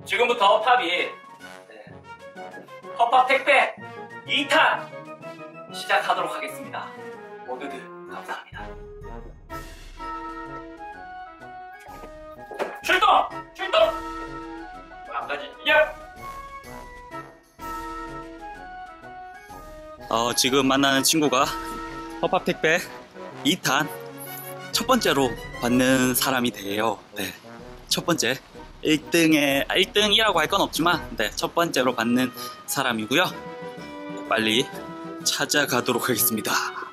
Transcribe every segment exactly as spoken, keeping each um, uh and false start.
지금부터 팝이 네. 헛팝 택배 이 탄 시작하도록 하겠습니다. 모두들 감사합니다. 출동! 출동! 안 가지? 야! 어, 지금 만나는 친구가 헛팝 택배 이 탄 첫 번째로 받는 사람이 돼요. 네, 첫 번째 일 등에 일 등이라고 할 건 없지만 네, 첫 번째로 받는 사람이고요. 빨리 찾아가도록 하겠습니다.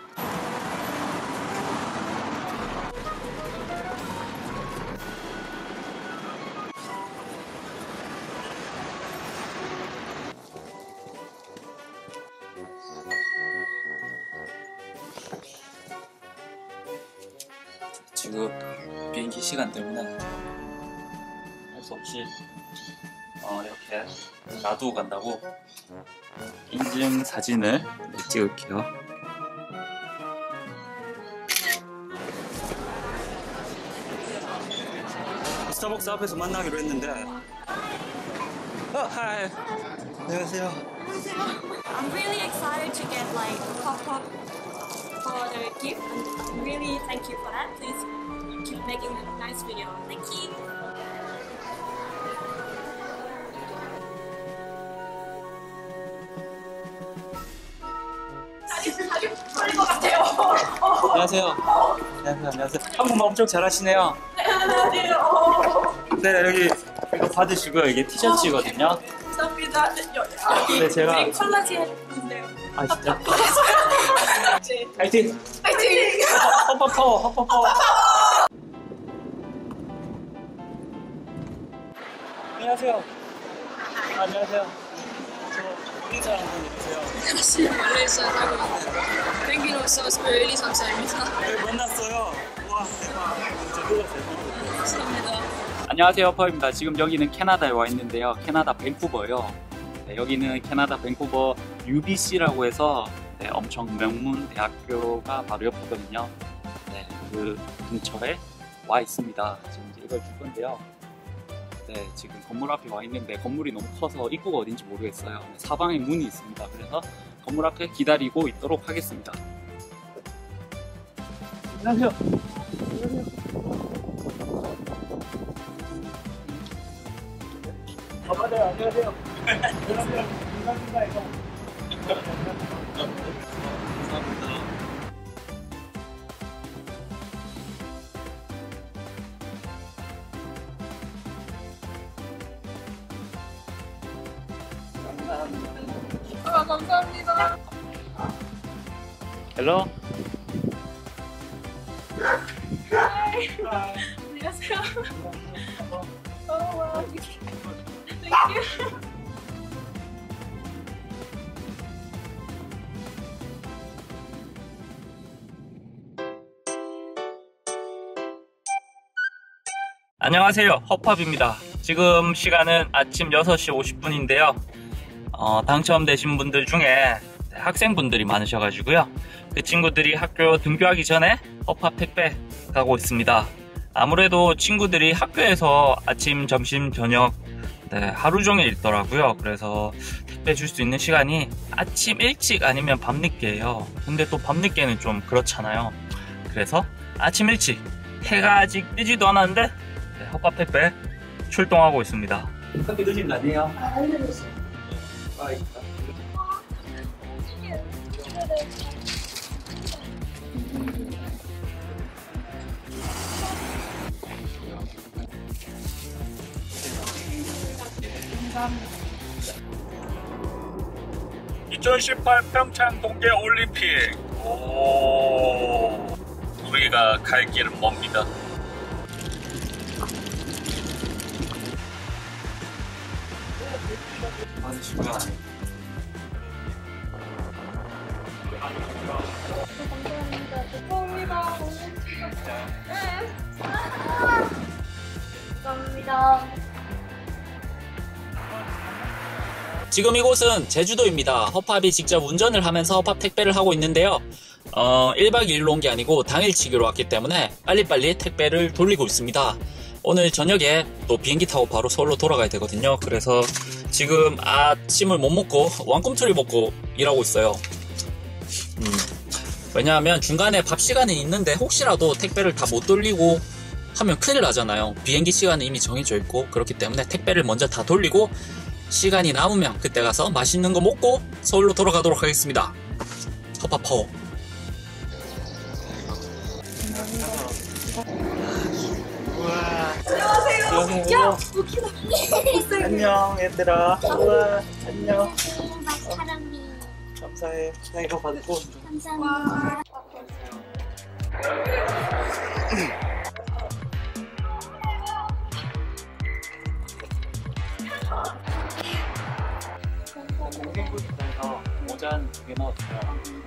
지금 비행기 시간 때문에 할 수 없이 어, 이렇게 놔두고 간다고 인증 사진을 찍을게요. 스타벅스 앞에서 만나기로 했는데. 어, 하이. 안녕하세요. I'm really excited to get like pop-up for the gift and really thank you for that. Please keep making a nice video. Thank you. 안녕하세요. 안녕하세요. 안녕하세요. 한국말 엄청 잘하시네요. 네, 안녕하세요. 네, 여기 이거 받으시고요. 이게 티셔츠거든요. 감사합니다. 여기 네, 제가 콜라지 해줬는데요. 아 진짜? 파이팅! 파이팅! 헛팝 파워, 헛팝 파워. 안녕하세요. 아, 안녕하세요. 저 인사 한번 해주세요. 안녕하세요. 말레이시아 살고 있는 펭귄으로서 스페일리 삼사입니다. 네, 만났어요. 와, 대박. 진짜 놀랐어요. 감사합니다. 안녕하세요, 헛팝입니다. 지금 여기는 캐나다에 와 있는데요. 캐나다 밴쿠버예요. 네, 여기는 캐나다 밴쿠버 유비씨라고 해서 네, 엄청 명문 대학교가 바로 옆이거든요. 네, 그 근처에 와 있습니다. 지금 이제 이걸 줄 건데요. 네, 지금 건물 앞에 와 있는데 건물이 너무 커서 입구가 어딘지 모르겠어요. 사방에 문이 있습니다. 그래서 건물 앞에 기다리고 있도록 하겠습니다. 안녕하세요. 아, 맞아요. 안녕하세요. 안녕하세요. 감사합니다. 이거. 감사합니다. 아, 감사합니다. 헬로. 하이. 안녕하세요. 오, 와. Thank you. 안녕하세요, 헛팝입니다. 지금 시간은 아침 여섯 시 오십 분인데요 어, 당첨되신 분들 중에 학생분들이 많으셔가지고요 그 친구들이 학교 등교하기 전에 헛팝 택배 가고 있습니다. 아무래도 친구들이 학교에서 아침, 점심, 저녁 네, 하루 종일 있더라고요. 그래서 택배 줄 수 있는 시간이 아침 일찍 아니면 밤늦게예요. 근데 또 밤늦게는 좀 그렇잖아요. 그래서 아침 일찍 해가 아직 뜨지도 않았는데 네, 헛팝 택배 출동하고 있습니다. 그렇게 늦은 거 아니에요? 아, 안 되겠어요. 아, 있다. 이천십팔 평창 동계 올림픽. 오, 우리가 갈 길은 멉니다. 감사합니다. 죄송합니다. 네. 감사합니다. 지금 이곳은 제주도입니다. 헛팝이 직접 운전을 하면서 헛팝 택배를 하고 있는데요. 어, 일 박 이 일로 온 게 아니고 당일치기로 왔기 때문에 빨리빨리 택배를 돌리고 있습니다. 오늘 저녁에 또 비행기 타고 바로 서울로 돌아가야 되거든요. 그래서 지금 아침을 못 먹고 왕꿈틀이 먹고 일하고 있어요. 음, 왜냐하면 중간에 밥 시간이 있는데 혹시라도 택배를 다 못 돌리고 하면 큰일 나잖아요. 비행기 시간은 이미 정해져 있고, 그렇기 때문에 택배를 먼저 다 돌리고 시간이 남으면 그때 가서 맛있는 거 먹고 서울로 돌아가도록 하겠습니다. 허파파워. 안녕하세요. 야, 웃기다. 안녕 얘들아. 우와 안녕. 사랑이 감사해. 나 이거 받고. 감사합니다. 고객부에서 모자 한 두 개 넣었어요.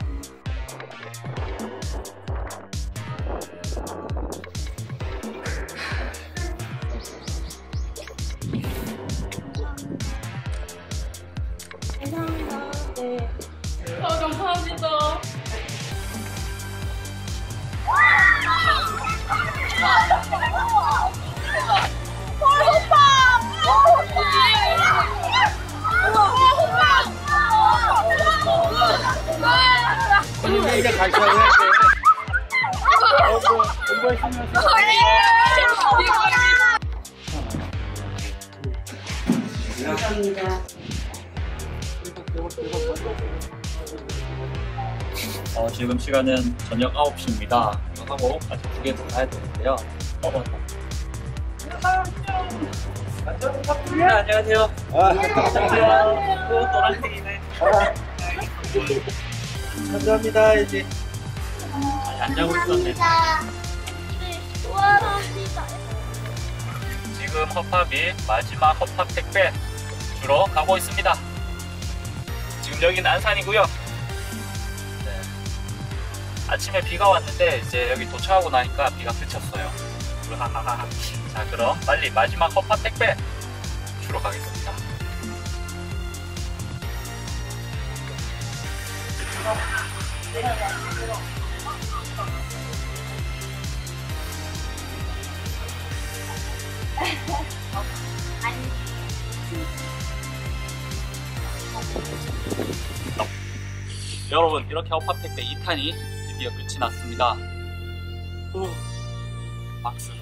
감사합니다. 네. 아, 감사합니다. 언니 이제 갈 거야. 공부하시면서. 어, 지금 시간은 저녁 아홉 시입니다. 이거 하고 아직 두 개 더 가야 되는데요. 어, 어. 네, 안녕하세요. 안녕하세요. 또 노란색이네. 감사합니다. 이제 아니, 안 자고 있었네. 우와합니다. 지금 허팝이 마지막 허팝 택배 주러 가고 있습니다. 지금 여기는 안산이고요. 네. 아침에 비가 왔는데 이제 여기 도착하고 나니까 비가 그쳤어요. 자, 그럼 빨리 마지막 허팝 택배 주러 가겠습니다. 여러분, 이렇게 허팝 택배 이 탄이 드디어 끝이 났습니다. 후, 박수.